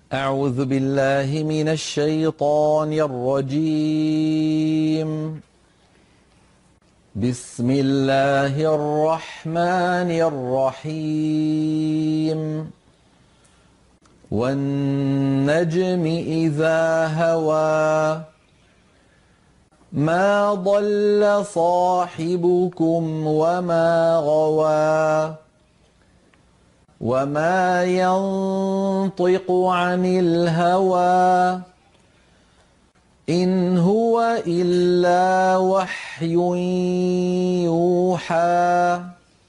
أعوذ بالله من الشيطان الرجيم. بسم الله الرحمن الرحيم. والنجم إذا هوى ما ضل صاحبكم وما غوى وما ينطق عن الهوى إن هو إلا وحي يوحى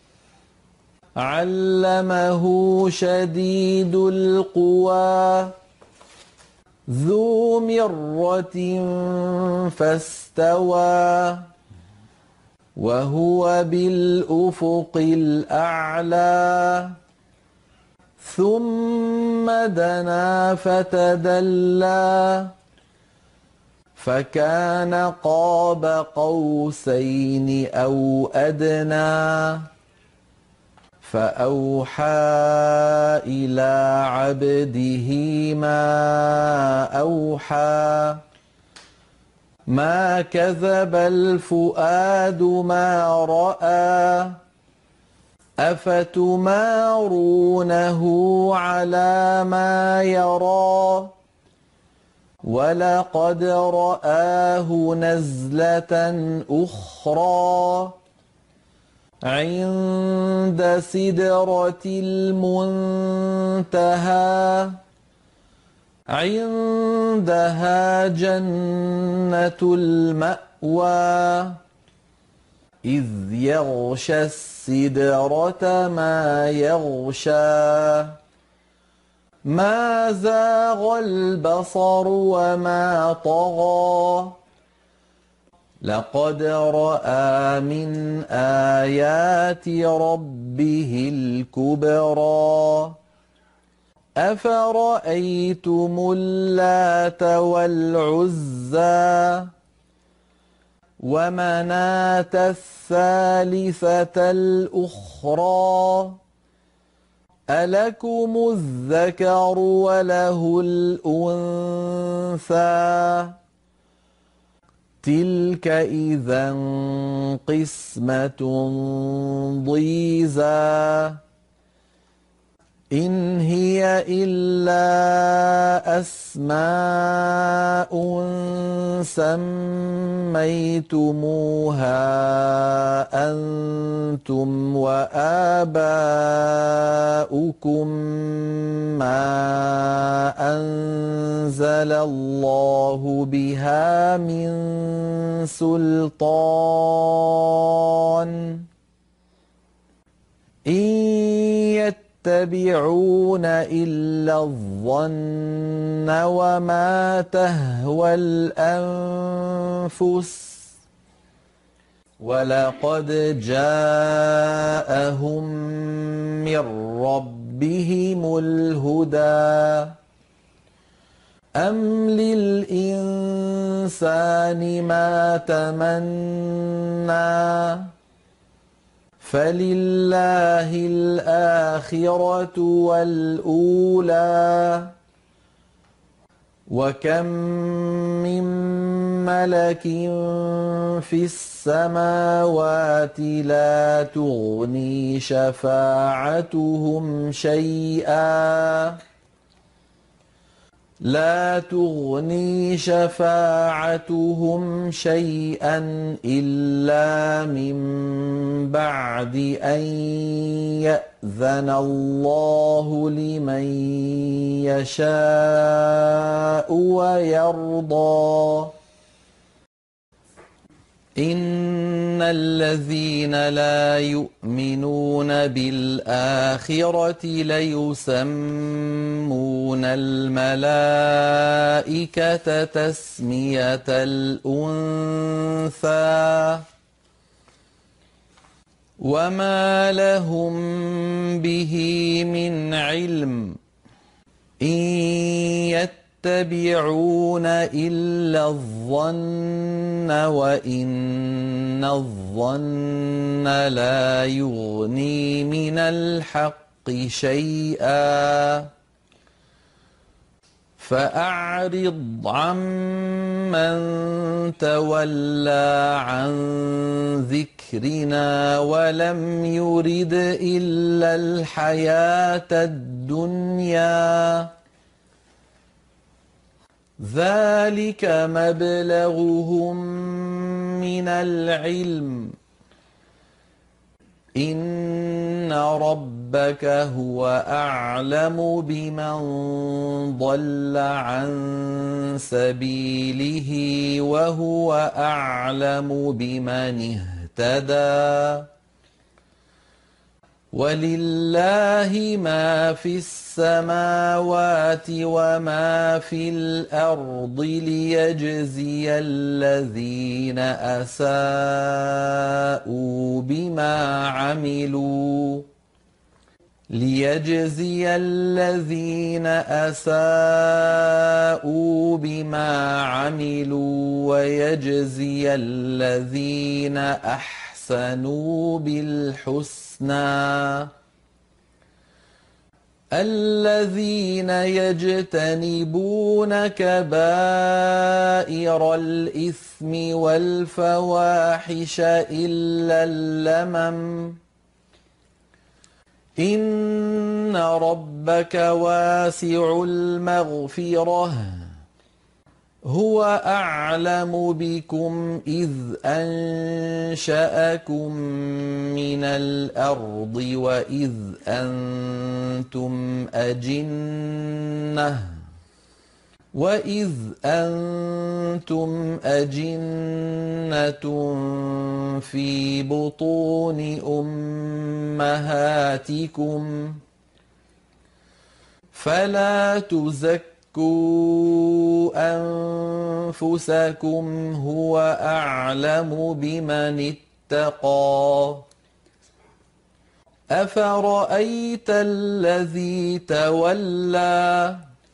علمه شديد القوى ذو مرة فاستوى وهو بالأفق الأعلى ثم دنا فتدلى فكان قاب قوسين أو أدنى فأوحى إلى عبده ما أوحى ما كذب الفؤاد ما رأى أفتمارونه على ما يرى ولقد رآه نزلة أخرى عند سدرة المنتهى عندها جنة المأوى إذ يغشى السدرة ما يغشى ما زاغ البصر وما طغى لقد رأى من آيات ربه الكبرى أفرأيتم اللات والعزى ومناة الثالثة الأخرى ألكم الذكر وله الأنثى تلك إذا قسمة ضيزى إن هي إلا أسماء سميتموها أنتم وآباؤكم ما أنزل الله بها من سلطان إن يتبعون إلا الظن وما تهوى الأنفس ولقد جاءهم من ربهم الهدى أم للإنسان ما تمنى فلله الآخرة والأولى وكم من ملك في السماوات لا تغني شفاعتهم شيئا إلا من بعد أن يأذن الله لمن يشاء ويرضى إن الذين لا يؤمنون بالآخرة ليسمون الملائكة تسمية الأنثى وما لهم به من علم إن يتبعون إلا الظن وإن الظن لا يغني من الحق شيئا فأعرض عمن تولى عن ذكرنا ولم يرد إلا الحياة الدنيا ذلك مبلغهم من العلم إن ربك هو أعلم بمن ضل عن سبيله وهو أعلم بمن اهتدى ولله ما في السماوات وما في الأرض ليجزي الذين أساءوا بما عملوا ويجزي الذين أحسنوا بالحسنى الذين يجتنبون كبائر الإثم والفواحش إلا اللمم إن ربك واسع المغفرة هو أعلم بكم إذ أنشأكم من الأرض وإذ أنتم أجنة في بطون أمهاتكم فلا تزكوا أنفسكم هو أعلم بمن اتقى أفرأيت الذي تولى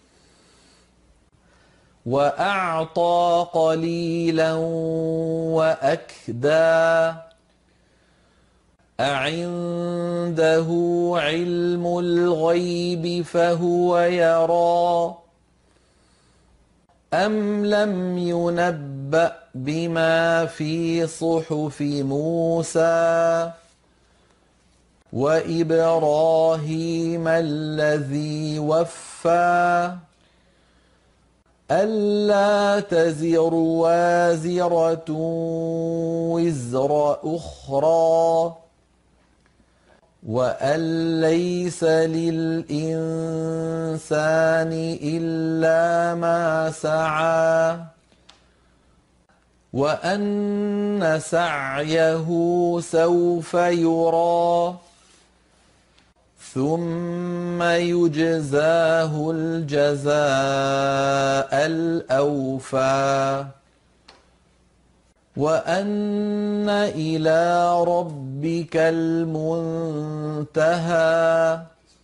وأعطى قليلا وأكدى أعنده علم الغيب فهو يرى أم لم ينبأ بما في صحف موسى وإبراهيم الذي وفى ألا تزر وازرة وزر أخرى وأن ليس للإنسان إلا ما سعى وأن سعيه سوف يرى ثم يجزاه الجزاء الأوفى وأن إلى ربك المنتهى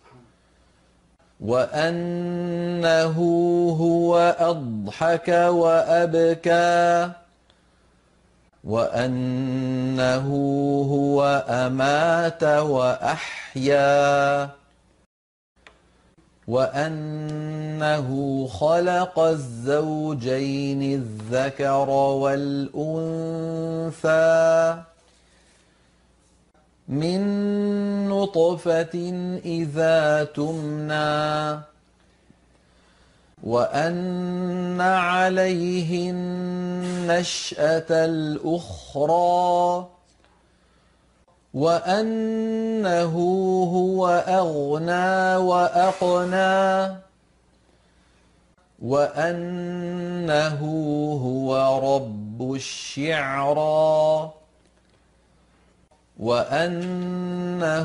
وأنه هو أضحك وأبكى وأنه هو أمات وأحيا وأنه خلق الزوجين الذكر والأنثى من نطفة إذا تمنى وأن عليه النشأة الأخرى وأنه هو أغنى وأقنى وأنه هو رب الشعرى وأنه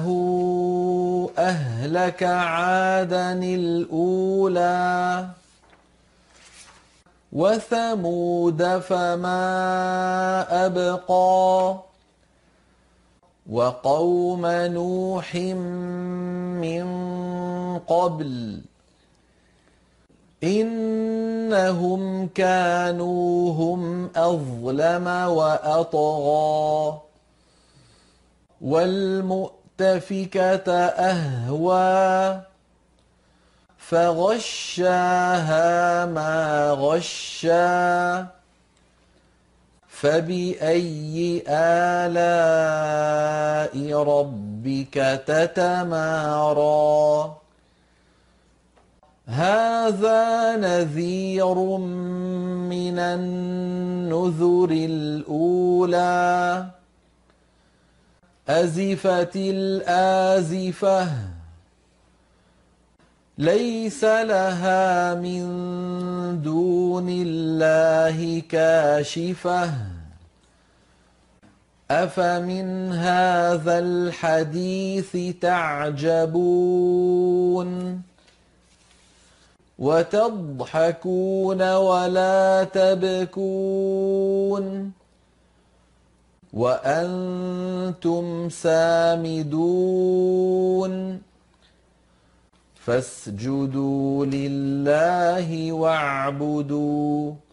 أهلك عادا الأولى وثمود فما أبقى وقوم نوح من قبل إنهم كانوا هم أظلم وأطغى والمؤتفكة أهوى فغشاها ما غشا فبأي آلاء ربك تتمارى هذا نذير من النذر الأولى أزفت الآزفة ليس لها من دون الله كاشفة أفمن هذا الحديث تعجبون وتضحكون ولا تبكون وأنتم سامدون فاسجدوا لله واعبدوا